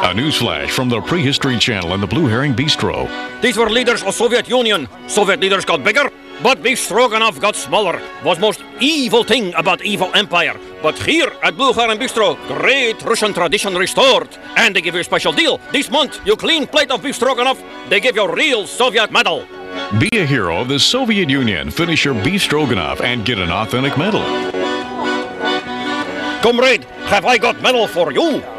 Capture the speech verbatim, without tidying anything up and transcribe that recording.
A newsflash from the Prehistory Channel and the Blue Herring Bistro. These were leaders of Soviet Union. Soviet leaders got bigger, but beef stroganoff got smaller. Was most evil thing about evil empire. But here at Blue Herring Bistro, great Russian tradition restored. And they give you a special deal. This month, you clean plate of beef stroganoff, they give you a real Soviet medal. Be a hero of the Soviet Union. Finish your beef stroganoff and get an authentic medal. Comrade, have I got medal for you?